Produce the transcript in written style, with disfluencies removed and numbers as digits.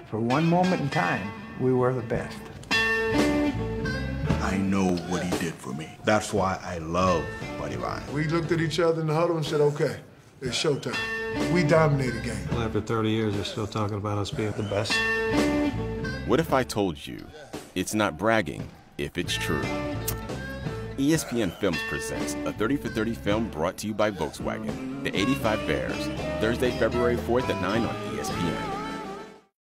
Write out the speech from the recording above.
For one moment in time, we were the best. I know what he did for me. That's why I love Buddy Ryan. We looked at each other in the huddle and said, okay, it's showtime. We dominate the game. Well, after 30 years, they're still talking about us being the best. What if I told you it's not bragging if it's true? ESPN Films presents a 30 for 30 film brought to you by Volkswagen, the '85 Bears, Thursday, February 4th at 9 on ESPN.